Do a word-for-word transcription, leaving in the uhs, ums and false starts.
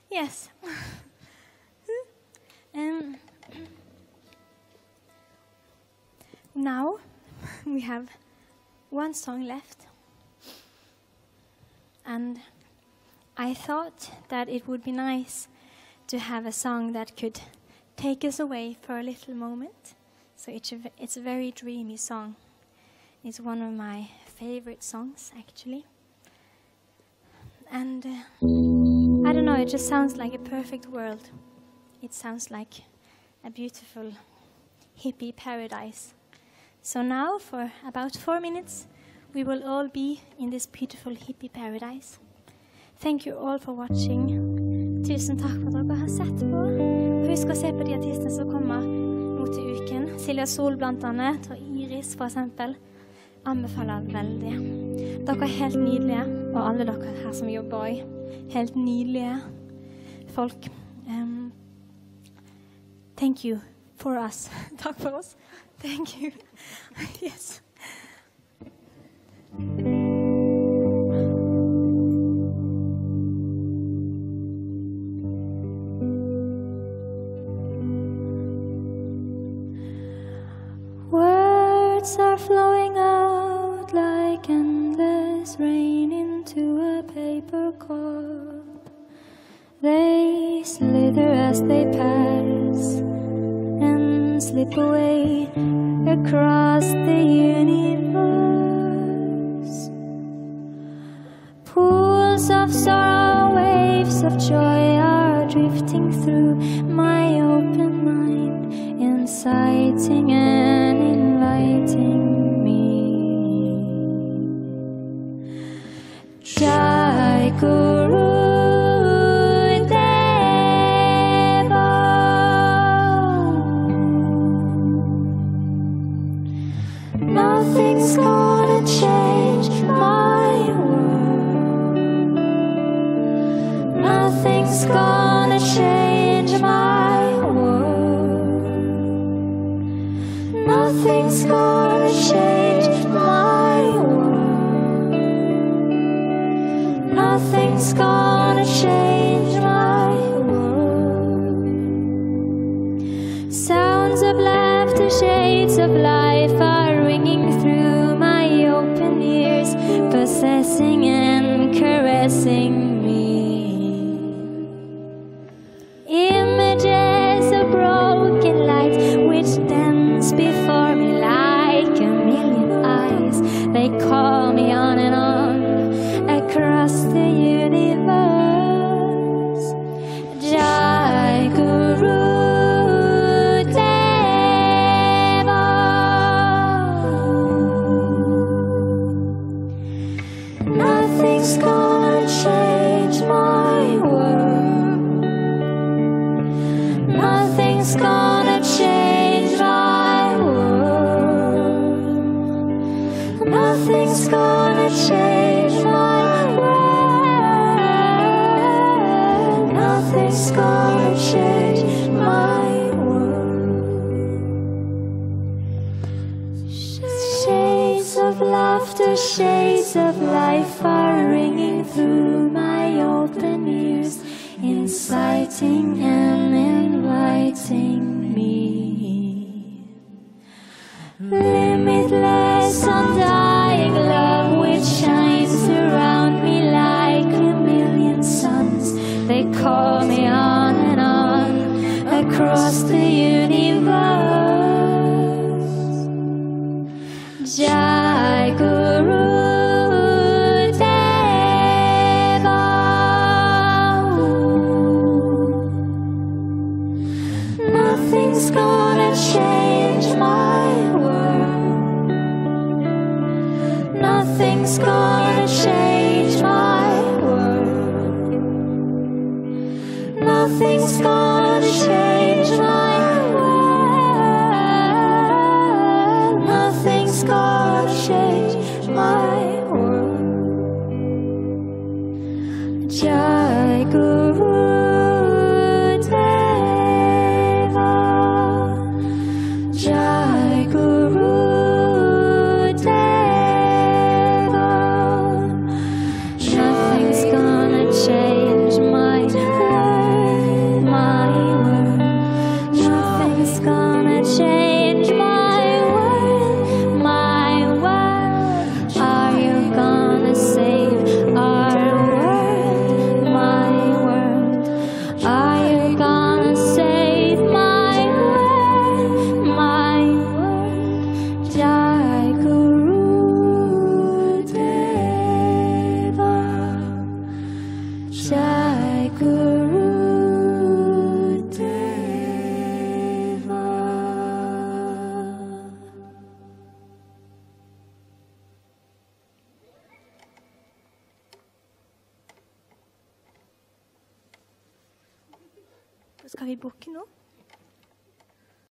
Yes. um, now we have one song left, and I thought that it would be nice to have a song that could take us away for a little moment. So it's a, it's a very dreamy song. It's one of my favorite songs, actually. And uh, I don't know, it just sounds like a perfect world. It sounds like a beautiful hippie paradise. So now, for about four minutes, we will all be in this beautiful hippie paradise. Thank you all for watching. Tusen takk for at dere har sett på. Husk å se på de artistene som kommer nå til uken. Silja Sol blant annet, og Iris for eksempel. Anbefaler veldig. Dere er helt nydelige, og alle dere her som jobber også. Helt nydelige folk. Um, thank you for us. Takk for oss. Thank you. Yes. Words are flowing out like endless rain into a paper cup. They slither as they pass and slip away across the universe. Pools of sorrow, waves of joy are drifting through my open mind, inciting and inviting me. Jai Guru Nothing's gonna change my world. Nothing's gonna change my world. Nothing's gonna change my world. Nothing's gonna change my world. Sounds of laughter, shades of life are ringing through my open ears, possessing and caressing me. Images of broken lights which dance before me like a million eyes. They call me on and on across the universe. Jai Guru Nothing's gonna change my world. Nothing's gonna change my world. Nothing's gonna change my world. Nothing's gonna change my world. Shades of laughter, shades of life are ringing through my open ears, inciting and inviting me. Limitless, undying love which shines around me like a million suns. They call me on and on across the universe. Jai Guru Nothing's gonna change my world. Nothing's gonna change my world. Nothing's gonna change my world. Nothing's gonna change my world. Jai Guru Jai Guru Deva. Nothing's gonna change my life. Så skal vi bukke nå.